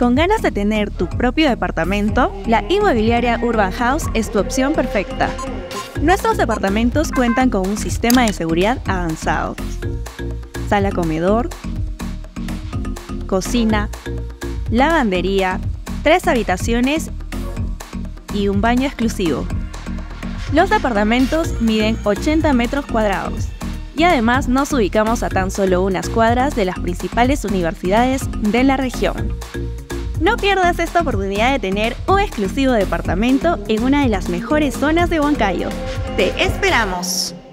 ¿Con ganas de tener tu propio departamento? La inmobiliaria Urban House es tu opción perfecta. Nuestros departamentos cuentan con un sistema de seguridad avanzado, sala comedor, cocina, lavandería, 3 habitaciones y un baño exclusivo. Los departamentos miden 80 metros cuadrados y además nos ubicamos a tan solo unas cuadras de las principales universidades de la región. No pierdas esta oportunidad de tener un exclusivo departamento en una de las mejores zonas de Huancayo. ¡Te esperamos!